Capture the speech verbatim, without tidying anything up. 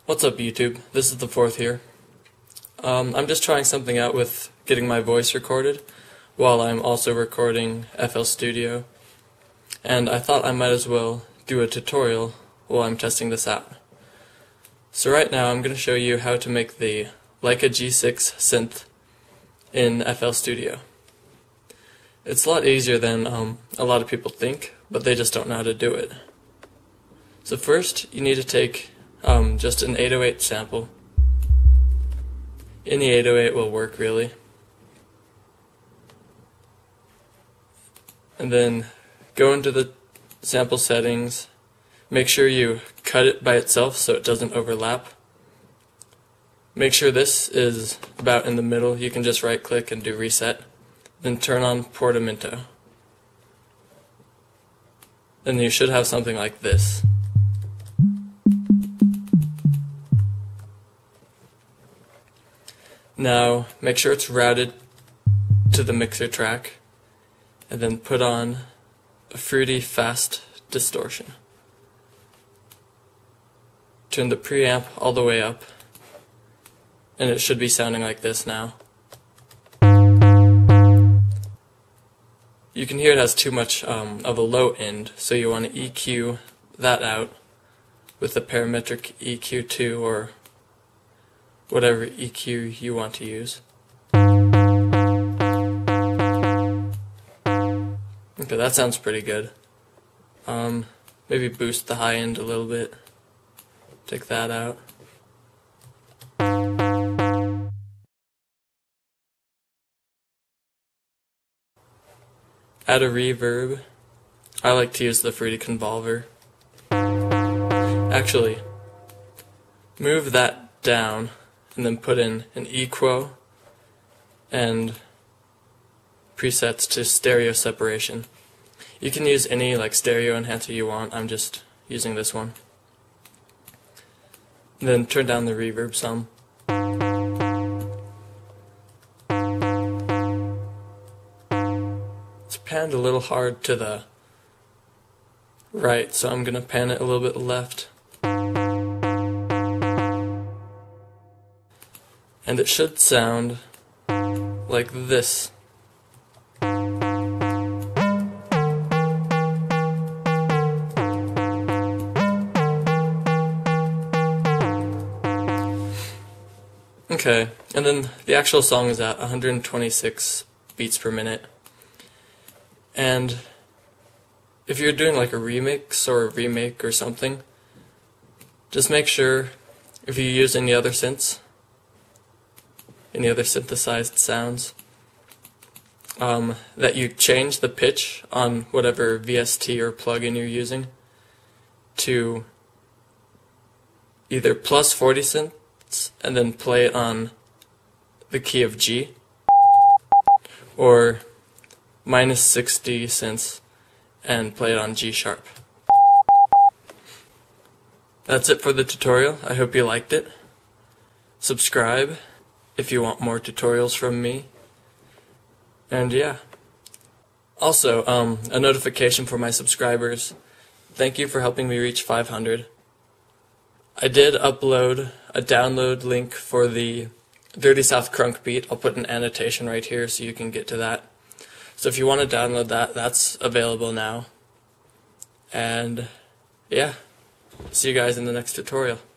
What's up, YouTube? This is the fourth here. Um, I'm just trying something out with getting my voice recorded while I'm also recording F L Studio, and I thought I might as well do a tutorial while I'm testing this out. So right now I'm going to show you how to make the Leica G six synth in F L Studio. It's a lot easier than um, a lot of people think, but they just don't know how to do it. So first you need to take um, just an eight oh eight sample. Any eight oh eight will work, really. And then go into the sample settings. Make sure you cut it by itself so it doesn't overlap. Make sure this is about in the middle. You can just right click and do reset. Then turn on portamento. Then you should have something like this. Now make sure it's routed to the mixer track, and then put on a fruity fast distortion. Turn the preamp all the way up, and it should be sounding like this now. You can hear it has too much um, of a low end, so you want to E Q that out with the parametric E Q two or whatever E Q you want to use. Okay, that sounds pretty good. Um, maybe boost the high end a little bit. Take that out. Add a reverb. I like to use the Fruity Convolver. Actually, move that down and then put in an equo and presets to stereo separation. You can use any like stereo enhancer you want. I'm just using this one. And then turn down the reverb some. It's panned a little hard to the right, so I'm gonna pan it a little bit left. And it should sound like this. Okay, and then the actual song is at one hundred twenty-six beats per minute. And if you're doing like a remix or a remake or something, just make sure, if you use any other synths, any other synthesized sounds, um, that you change the pitch on whatever V S T or plugin you're using to either plus forty cents and then play it on the key of G, or minus sixty cents and play it on G sharp. That's it for the tutorial. I hope you liked it. Subscribe if you want more tutorials from me. And yeah. Also, um, a notification for my subscribers. Thank you for helping me reach five hundred. I did upload a download link for the Dirty South Crunk beat. I'll put an annotation right here so you can get to that. So if you want to download that, that's available now. And yeah, see you guys in the next tutorial.